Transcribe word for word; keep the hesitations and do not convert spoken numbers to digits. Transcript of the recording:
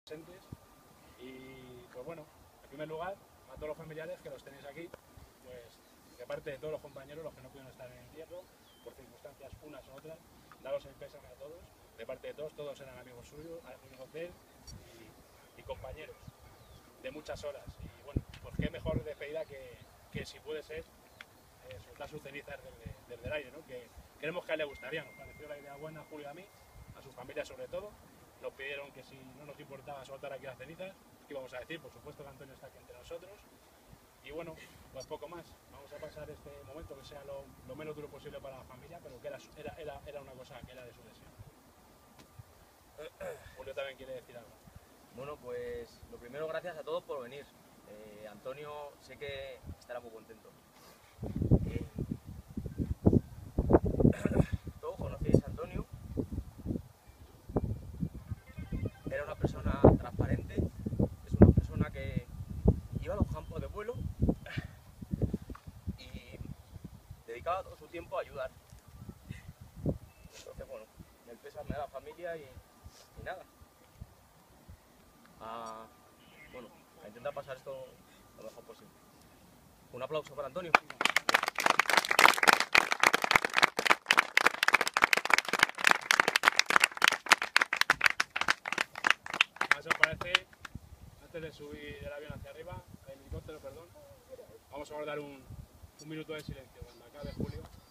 presentes. Y pues bueno, en primer lugar, a todos los familiares que los tenéis aquí, pues de parte de todos los compañeros, los que no pudieron estar en el entierro, por circunstancias unas u otras, daros el pésame a todos, de parte de todos, todos eran amigos suyos, amigos de él y, y compañeros de muchas horas. Y bueno, pues qué mejor despedida que, que si puede ser eh, soltar sus cenizas desde, desde el aire, ¿no? Que creemos que a él le gustaría, nos pareció la idea buena a Julio y a mí, a su familia sobre todo. Nos pidieron que si no nos importaba soltar aquí las cenizas, ¿qué íbamos a decir? Por supuesto que Antonio está aquí entre nosotros. Y bueno, pues poco más. Vamos a pasar este momento que sea lo, lo menos duro posible para la familia, pero que era, era, era, era una cosa que era de su deseo. Julio también quiere decir algo. Bueno, pues lo primero, gracias a todos por venir. Eh, Antonio sé que estará muy contento. Eh, todos conocéis a Antonio. Era una persona transparente, es una persona que iba a los campos de vuelo y dedicaba todo su tiempo a ayudar. Entonces, bueno, el pésame a la familia y, y nada. A, bueno, a intentar pasar esto lo mejor posible. Un aplauso para Antonio. ¿Qué os parece? Antes de subir el avión hacia arriba, el helicóptero, perdón, vamos a guardar un, un minuto de silencio cuando acabe Julio.